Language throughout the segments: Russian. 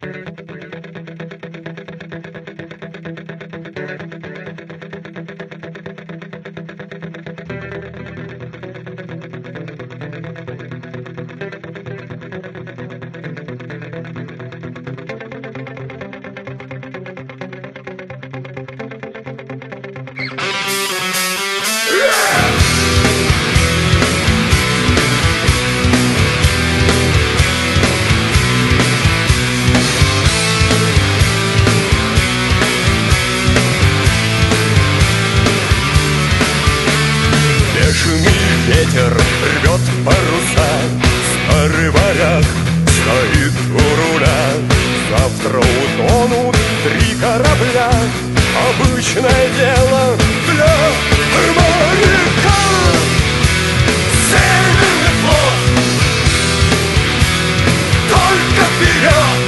Ветер рвет паруса, старый варяг стоит у руля. Завтра утонут 3 корабля, обычное дело для моряка. Северный флот, только вперед!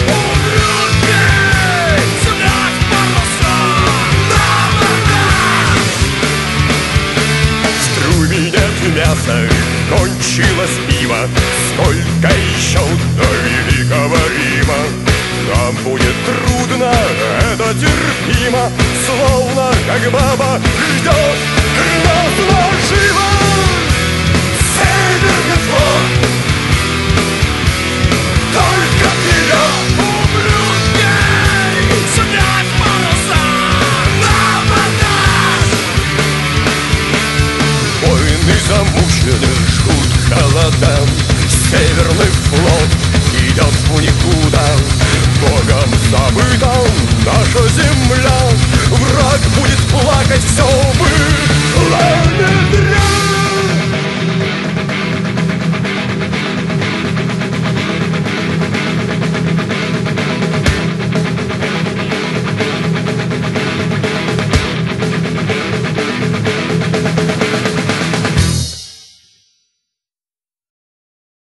Мясо, кончилось пиво, сколько еще до великого Рима. Нам будет трудно, это терпимо, словно как баба ждет нас наживо. Северный флот, только вперед! Ублюдки, снять паруса, на абордаж! Воины замучены, жгут холодам. Северный флот идет в никуда. Богом забыта наша земля. Враг будет плакать все